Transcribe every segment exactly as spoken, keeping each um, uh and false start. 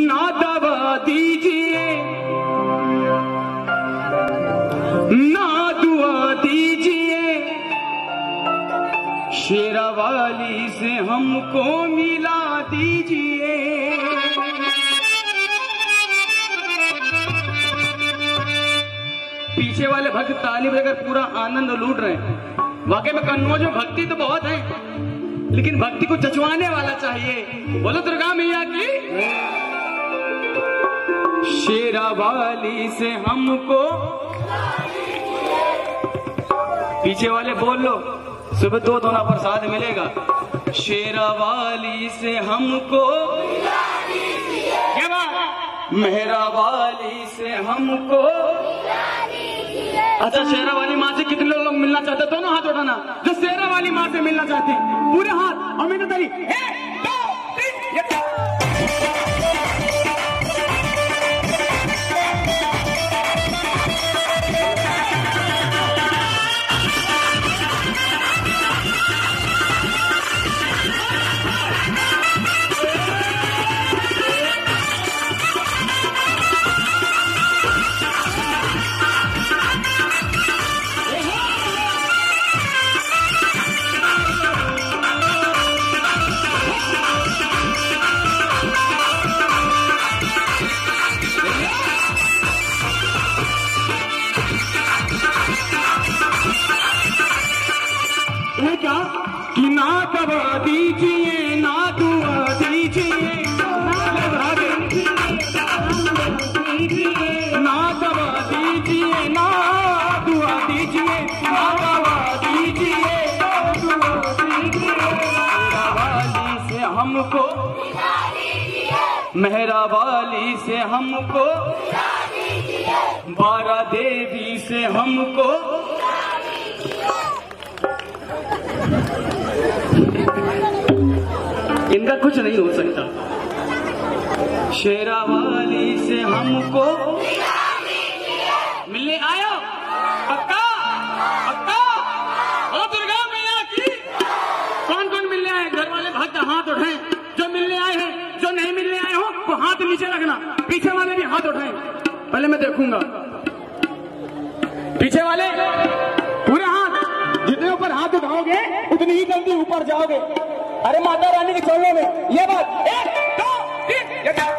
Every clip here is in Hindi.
ना दवा दीजिए ना दुआ दीजिए, शेरावाली से हमको मिला दीजिए। पीछे वाले भक्त ताली बजाकर पूरा आनंद लूट रहे हैं। वाकई में कन्नौज में भक्ति तो बहुत है, लेकिन भक्ति को जचवाने वाला चाहिए। बोलो दुर्गा मैया की। शेरावाली से हमको, पीछे वाले बोल लो, सुबह दो दोना प्रसाद मिलेगा। शेरावाली से हमको, क्या बात, मेहरावाली से हमको। अच्छा, शेरावाली माँ से कितने लोग मिलना चाहते हैं? दोनों हाथ उठाना जो शेरावाली माँ से मिलना चाहते हैं, पूरे हाथ। और मैंने तारी कि ना दवा दीजिए ना दुआ दीजिए, ना दवा दीजिए ना दुआ दीजिए, ना दवा दीजिए मेहरावाली से हमको, मेहरावाली से हमको, बारा देवी से हमको। इनका कुछ नहीं हो सकता। शेरावाली से हमको मिलने आयो, पक्का पक्का। ओ दुर्गा मैया की। कौन कौन मिलने आए? घर वाले भक्त हाथ उठाएं जो मिलने आए हैं। जो नहीं मिलने आए हो वो हाथ नीचे रखना। पीछे वाले भी हाथ उठाएं, पहले मैं देखूंगा। पीछे वाले पूरे हाथ, जितने ऊपर हाथ उठाओगे उतनी ही जल्दी ऊपर जाओगे। अरे माता रानी के चरणों में ये बात। एक दो तीन।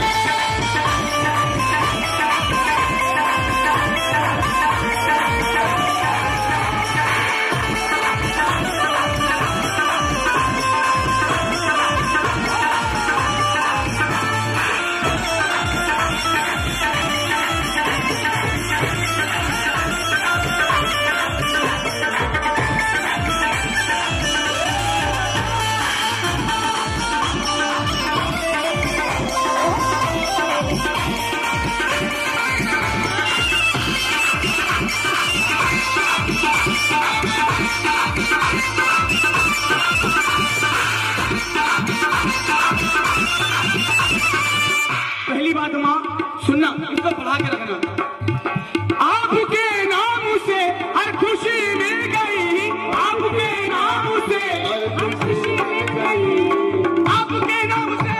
पहली बात माँ सुनना, इसको बढ़ा के रखना। आपके नाम से हर खुशी मिल गई, आपके नाम से हर खुशी मिल गई, आपके नाम से।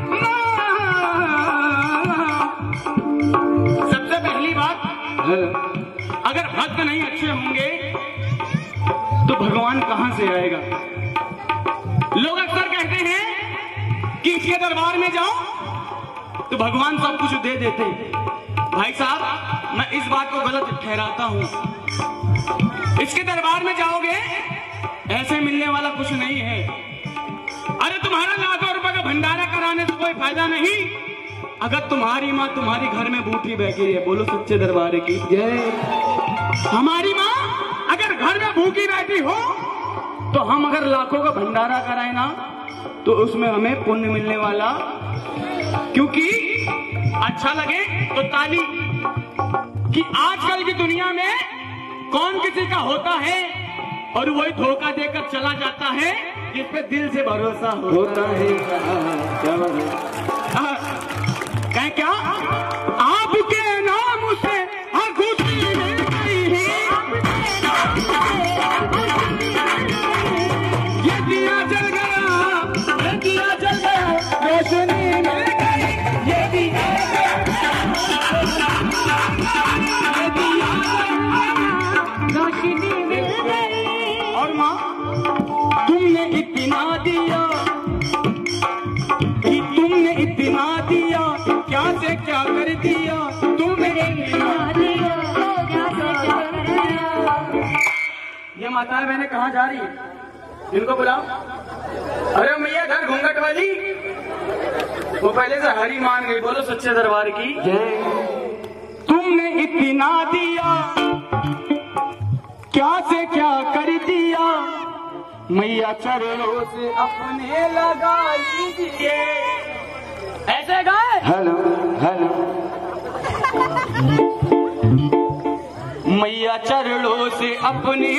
सबसे पहली बात, अगर भक्त नहीं अच्छे होंगे तो भगवान कहां से आएगा? लोग अक्सर कहते हैं कि इसके दरबार में जाओ तो भगवान सब कुछ दे देते। भाई साहब, मैं इस बात को गलत ठहराता हूं। इसके दरबार में जाओगे ऐसे मिलने वाला कुछ नहीं है। अरे तुम्हारा लाखों रुपए का भंडारा कराने से कोई फायदा नहीं अगर तुम्हारी माँ तुम्हारी घर में भूखी बैठी है। बोलो सच्चे दरबार की जय। हमारी माँ अगर घर में भूखी बैठी हो तो हम अगर लाखों का भंडारा कराए ना तो उसमें हमें पुण्य मिलने वाला, क्योंकि अच्छा लगे तो ताली। कि आजकल की दुनिया में कौन किसी का होता है और वही धोखा देकर चला जाता है जिस पे दिल से भरोसा होता है। क्या कहें क्या? आपके नाम से हर खुशी मिल गई है, ये दिया जल गया, ये दिया जल गया, रोशनी मिल गई, ये माताएं बहनें कहाँ जा रही है? इनको बुलाओ। अरे मैया घर घूंघट वाली, वो पहले से हरी मान गई। बोलो सच्चे दरबार की जय। तुमने इतना दिया, क्या से क्या कर दिया, मैया चरणों से अपने लगा लीजिए। ऐसे गाए। Hello hello. मैया चरणों से अपने।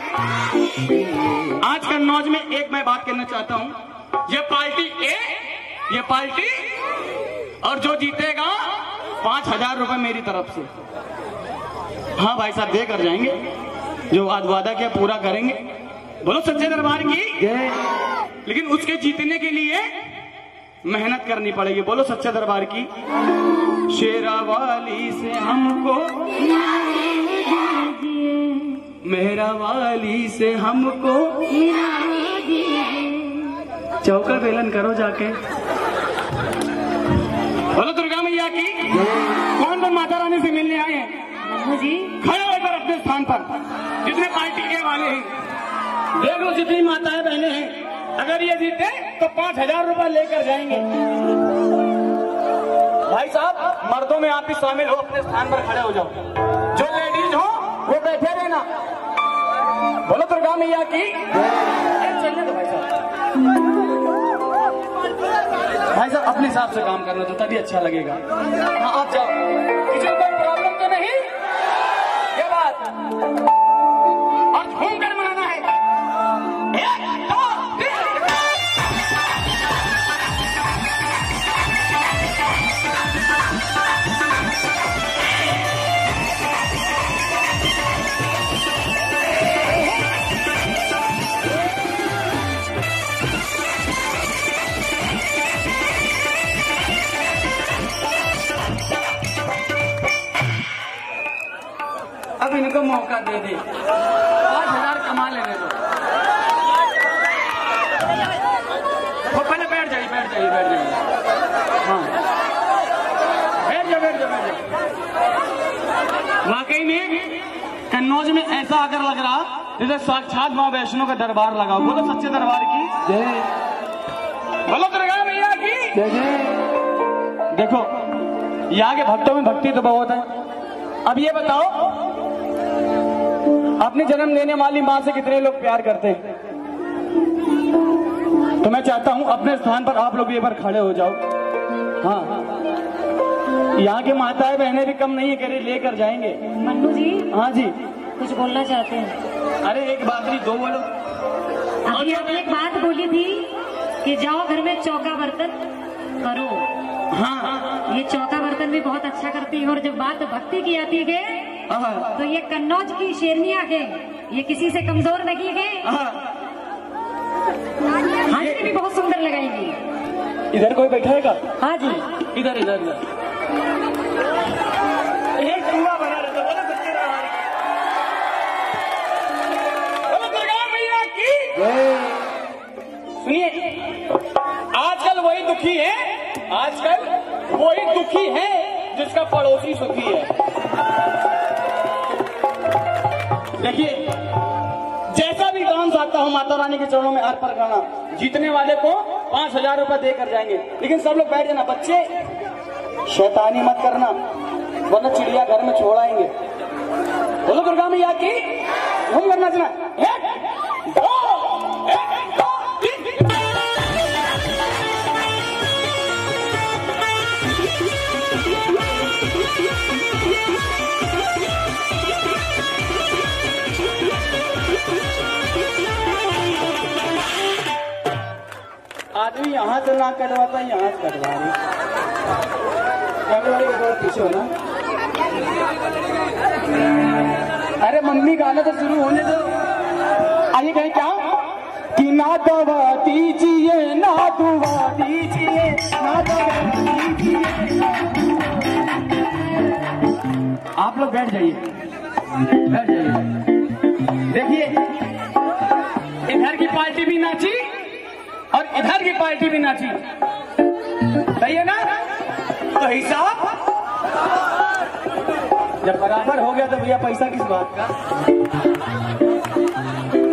आज का नौज में एक मैं बात कहना चाहता हूं। ये पार्टी ए, ये पार्टी, और जो जीतेगा पांच हजार रुपए मेरी तरफ से। हाँ भाई साहब देकर जाएंगे, जो आज वादा किया पूरा करेंगे। बोलो सच्चे दरबार की। लेकिन उसके जीतने के लिए मेहनत करनी पड़ेगी। बोलो सच्चे दरबार की। शेरावाली से हमको, मेहरा वाली से हमको, चौका बेलन करो जाके। बोलो दुर्गा मैया की। कौन कौन माता रानी से मिलने आए हैं जी? खड़े होकर अपने स्थान पर। जितने पार्टी के वाले हैं देख लो, जितनी माताएं बहनें हैं, अगर ये जीते तो पांच हजार रुपए लेकर जाएंगे। भाई साहब मर्दों में आप भी शामिल हो, अपने स्थान पर खड़े हो जाओ। जो लेडीज हो वो बैठे रहना। बोलो दुर्गा मैया की। चलने दो भाई साहब। भाई साहब अपने हिसाब से काम करना तो तभी अच्छा लगेगा। हाँ आप जाओ, किसी को कोई प्रॉब्लम तो नहीं? ये बात और घूम कर मनाना है। एक दो तीन। अब इनको मौका दे दे, पांच हजार कमा लेने दो। वो पहले बैठ जाइए, बैठ जाइए, बैठ जाइए। हाँ बैठ जाओ, बैठ जाओ, बैठ जाओ। वाकई में कन्नौज में ऐसा अगर लग रहा जैसे साक्षात माँ वैष्णो का दरबार लगा। बोलो सच्चे दरबार की जय। बोलो दुर्गा मैया की जय। देखो यहाँ के भक्तों में भक्ति तो बहुत है। अब ये बताओ, अपने जन्म देने वाली माँ से कितने लोग प्यार करते हैं? तो मैं चाहता हूँ अपने स्थान पर आप लोग ये बार खड़े हो जाओ। हाँ यहाँ के माताएं बहनें भी कम नहीं है, करे लेकर जाएंगे। मन्नू जी। हाँ जी कुछ बोलना चाहते हैं? अरे एक बात नहीं, दो बोलो। अभी आपने एक बात बोली थी कि जाओ घर में चौका बर्तन करो। हाँ ये चौका बर्तन भी बहुत अच्छा करती है। और जब बात भक्ति की आती है तो ये कन्नौज की शेरनियां है, ये किसी से कमजोर नहीं है। हाजिरी भी बहुत सुंदर लगाएंगी। इधर कोई बैठा है क्या? हाँ जी इधर इधर इधर एक चूहा बना रहता। बोलो सच्चे दरबार की। बोलो दुर्गा मैया की। सुनिए, आजकल वही दुखी है, आजकल वही दुखी है जिसका पड़ोसी सुखी है। देखिए जैसा भी काम चाहता हूँ माता रानी के चरणों में अर्पण करना। जीतने वाले को पांच हजार रुपए देकर जाएंगे। लेकिन सब लोग बैठ जाना। बच्चे शैतानी मत करना, वरना चिड़िया घर में छोड़ आएंगे। बोलो दुर्गा मैया की। घूम करना चला। एक दो एक दो तीन। आदमी यहाँ से ना कटवाता, यहाँ से कटवा रही। पीछे हो ना। अरे मम्मी गाना तो शुरू होने दो। आइए कहें क्या कि ना दवा दीजिए, ना दुआ दीजिए, ना दवा दीजिए। आप लोग बैठ जाइए, बैठ जाइए। देखिए इधर की पार्टी भी नाची और इधर की पार्टी भी नाची, सही है ना? तो हिसाब जब बराबर हो गया तो भैया पैसा किस बात का?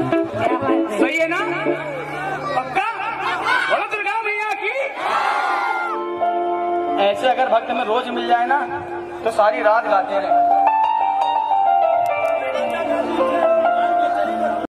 पक्का बोलो दुर्गा मैया की। ऐसे अगर भक्त में रोज मिल जाए ना तो सारी रात गाते रहे।